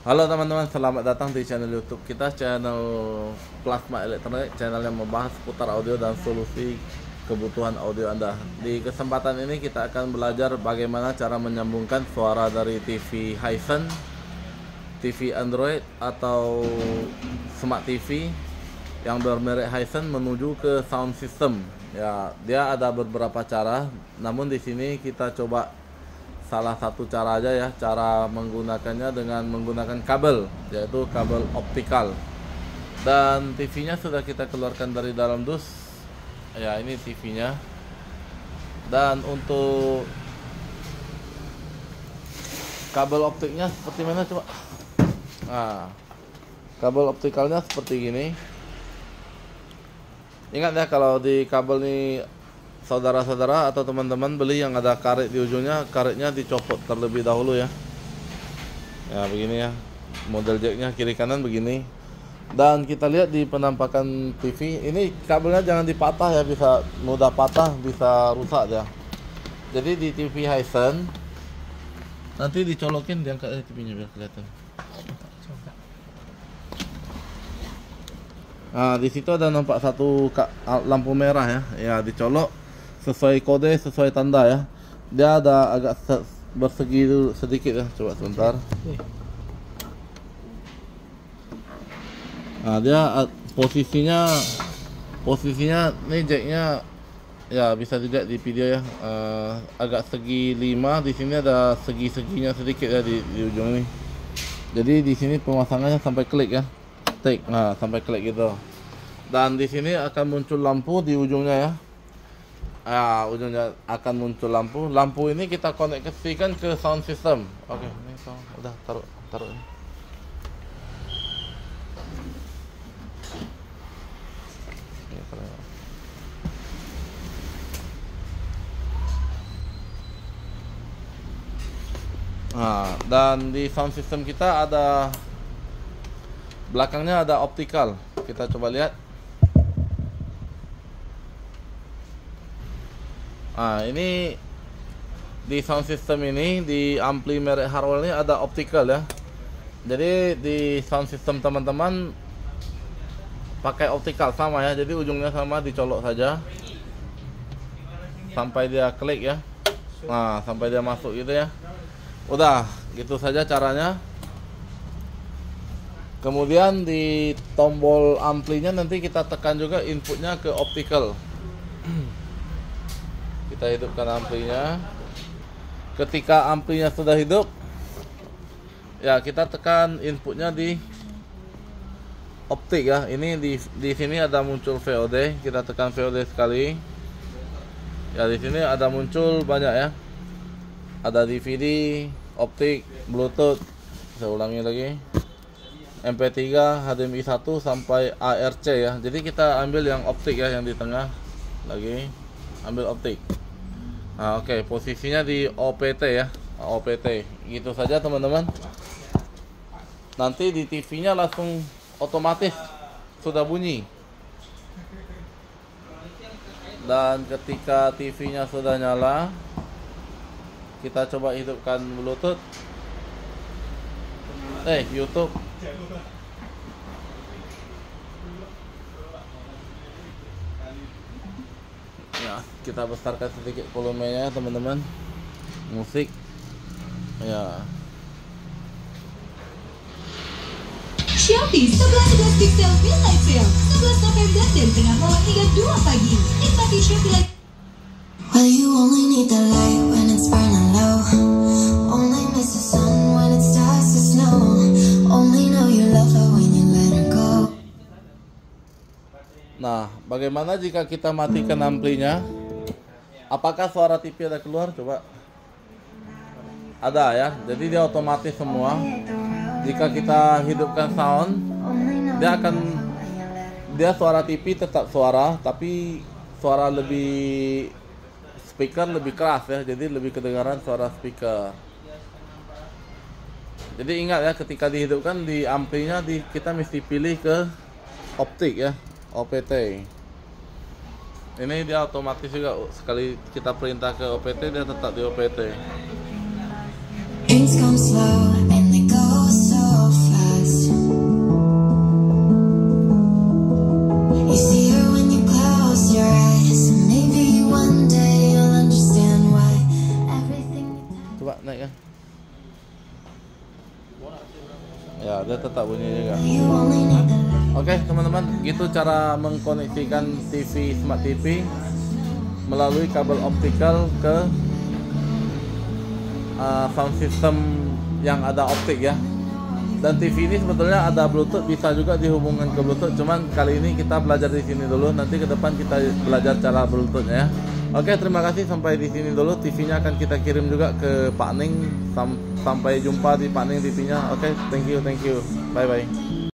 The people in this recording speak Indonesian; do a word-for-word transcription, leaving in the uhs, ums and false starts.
Halo teman-teman, selamat datang di channel YouTube kita, channel Plasma Elektronik, channel yang membahas seputar audio dan solusi kebutuhan audio Anda. Di kesempatan ini kita akan belajar bagaimana cara menyambungkan suara dari T V Hisense, T V Android atau Smart T V yang bermerek Hisense menuju ke sound system. Ya, dia ada beberapa cara, namun di sini kita coba salah satu cara aja ya, cara menggunakannya dengan menggunakan kabel, yaitu kabel optikal. Dan T V-nya sudah kita keluarkan dari dalam dus. Ya, ini T V-nya. Dan untuk kabel optiknya seperti mana coba? Nah, kabel optikalnya seperti gini. Ingat ya, kalau di kabel ini saudara-saudara atau teman-teman beli yang ada karet di ujungnya, karetnya dicopot terlebih dahulu ya. Ya begini ya, model jacknya kiri kanan begini. Dan kita lihat di penampakan T V, ini kabelnya jangan dipatah ya, bisa mudah patah, bisa rusak ya. Jadi di T V Hisense nanti dicolokin, diangkat aja T V-nya biar kelihatan. Nah, di situ ada nampak satu lampu merah ya, ya dicolok sesuai kode, sesuai tanda ya. Dia ada agak bersegi sedikit ya, coba sebentar. Nah, dia posisinya posisinya ini jacknya ya, bisa dilihat di video ya, uh, agak segi lima. Di sini ada segi-seginya sedikit ya di, di ujung ini. Jadi di sini pemasangannya sampai klik ya, take, nah sampai klik gitu. Dan di sini akan muncul lampu di ujungnya ya. Ah, ujungnya akan muncul lampu. Lampu ini kita koneksikan ke sound system. Oke, ini sound. Udah taruh, taruh ini. Nah, dan di sound system kita ada belakangnya ada optikal. Kita coba lihat. Nah, ini di sound system ini, di ampli merek Harwell ini ada optikal ya. Jadi di sound system teman-teman pakai optikal sama ya. Jadi ujungnya sama, dicolok saja sampai dia klik ya. Nah, sampai dia masuk gitu ya. Udah, gitu saja caranya. Kemudian di tombol amplinya nanti kita tekan juga inputnya ke optikal. Kita hidupkan amplinya. Ketika amplinya sudah hidup, ya kita tekan inputnya di optik ya. Ini di di sini ada muncul V O D. Kita tekan V O D sekali. Ya, di sini ada muncul banyak ya. Ada D V D, optik, Bluetooth. Saya ulangi lagi. M P tiga, H D M I satu sampai A R C ya. Jadi kita ambil yang optik ya, yang di tengah. Lagi ambil optik. Nah, oke, okay. Posisinya di O P T ya, O P T. Gitu saja teman-teman. Nanti di T V-nya langsung otomatis sudah bunyi. Dan ketika T V-nya sudah nyala, kita coba hidupkan Bluetooth. Eh, YouTube. Ya, kita besarkan sedikit volumenya teman-teman. Musik. Ya. Xiaomi sebelas sebelas pixel midnight sale sebelas November dan tengah malam hingga dua pagi. Nikmati Xiaomi Light. Well, you only need the light when it's burning low. Only miss the sun when it starts to snow. Only know you love her when you let her go. Nah, bagaimana jika kita matikan amplinya? Apakah suara T V ada keluar? Coba. Ada ya. Jadi dia otomatis semua. Jika kita hidupkan sound, dia akan dia suara T V tetap suara, tapi suara lebih speaker lebih keras ya. Jadi lebih kedengaran suara speaker. Jadi ingat ya, ketika dihidupkan di amplinya di, kita mesti pilih ke optik ya, O P T. Ini dia otomatis juga, sekali kita perintah ke O P T dia tetap di O P T. Things come slow and they go so Pak, naik kan? Ya, dia tetap bunyi juga. You only need the light. Oke teman-teman, gitu cara mengkoneksikan T V Smart T V melalui kabel optikal ke uh, sound system yang ada optik ya. Dan T V ini sebetulnya ada Bluetooth, bisa juga dihubungkan ke Bluetooth. Cuman kali ini kita belajar di sini dulu, nanti ke depan kita belajar cara Bluetoothnya ya. Oke, terima kasih sampai di sini dulu. T V-nya akan kita kirim juga ke Pak Ning. Sam- sampai jumpa di Pak Ning T V-nya. Oke, thank you, thank you. Bye bye.